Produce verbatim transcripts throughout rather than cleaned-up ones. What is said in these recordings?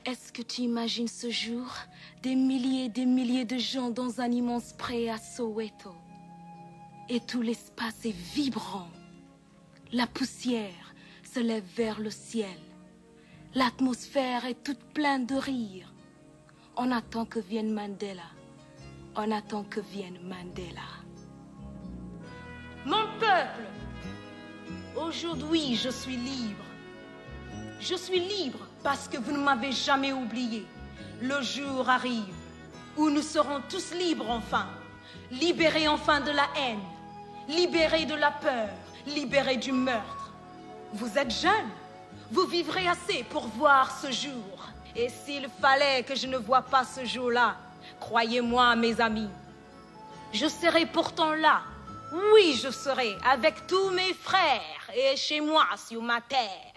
Est-ce que tu imagines ce jour, des milliers et des milliers de gens dans un immense pré à Soweto? Et tout l'espace est vibrant. La poussière se lève vers le ciel. L'atmosphère est toute pleine de rire. On attend que vienne Mandela. On attend que vienne Mandela. Mon peuple, aujourd'hui je suis libre. Je suis libre parce que vous ne m'avez jamais oublié. Le jour arrive où nous serons tous libres enfin. Libérés enfin de la haine. Libérés de la peur. Libérés du meurtre. Vous êtes jeunes. Vous vivrez assez pour voir ce jour. Et s'il fallait que je ne voie pas ce jour-là, croyez-moi, mes amis, je serai pourtant là. Oui, je serai avec tous mes frères et chez moi sur ma terre.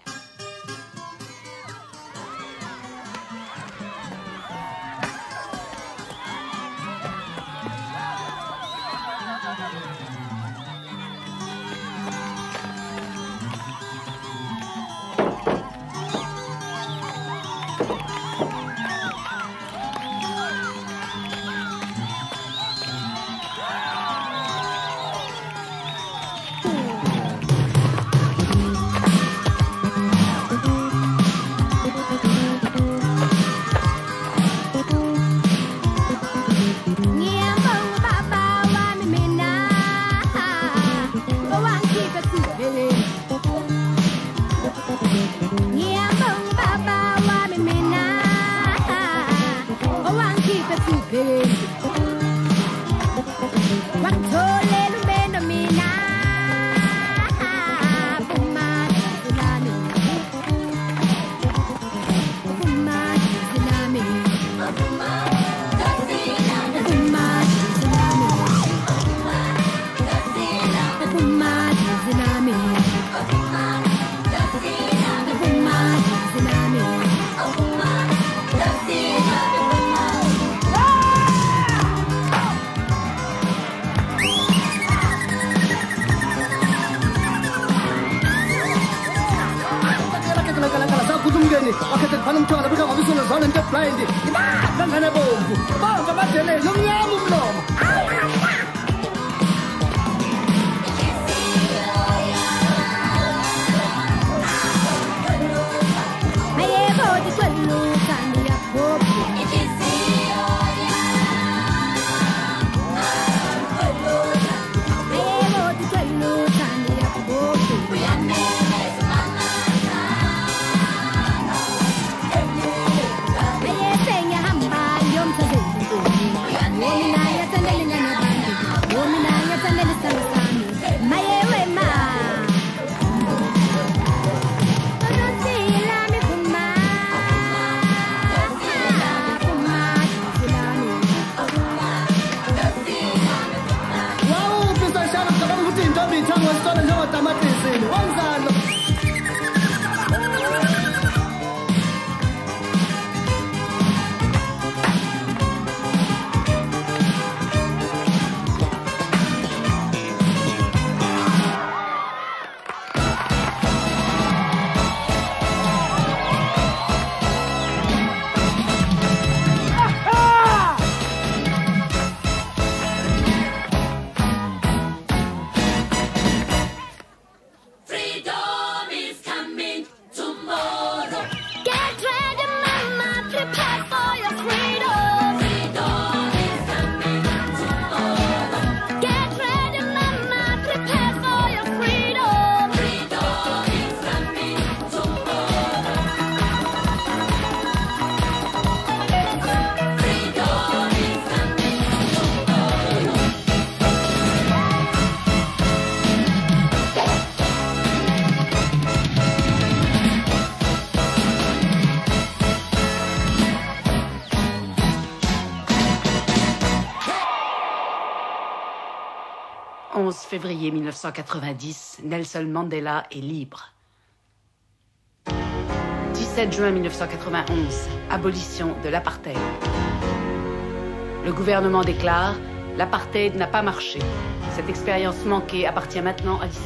onze février mille neuf cent quatre-vingt-dix, Nelson Mandela est libre. dix-sept juin mille neuf cent quatre-vingt-onze, abolition de l'apartheid. Le gouvernement déclare « L'apartheid n'a pas marché. Cette expérience manquée appartient maintenant à l'histoire ».